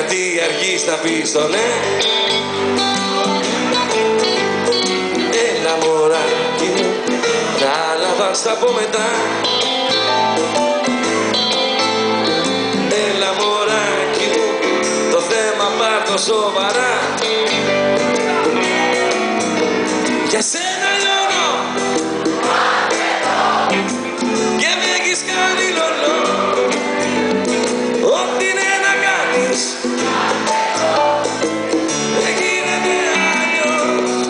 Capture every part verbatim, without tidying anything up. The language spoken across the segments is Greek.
γιατί αργείς να πεις το ναι. Έλα μωράκι μου, τα άλλα θα στα πω μετά. Έλα μωράκι μου, το θέμα πάρ' το σοβαρά. Για σένα λιώνω και με έχεις κάνει λολό. Ό,τι είναι να κάνεις δεν γίνεται αλλιώς.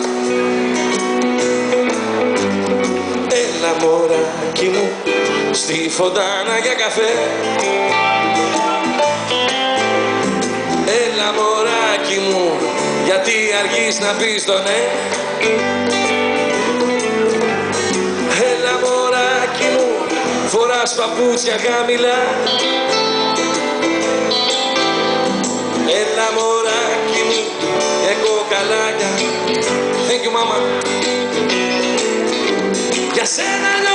Έλα μωράκι μου στη φωντάνα για καφέ. Έλα μωράκι μου, γιατί αργείς να πεις το ναι. Έλα μωράκι μου, φοράς παπούτσια χαμηλά. Έλα μωράκι μου, και κοκαλάκια. Thank you mama. Για σένα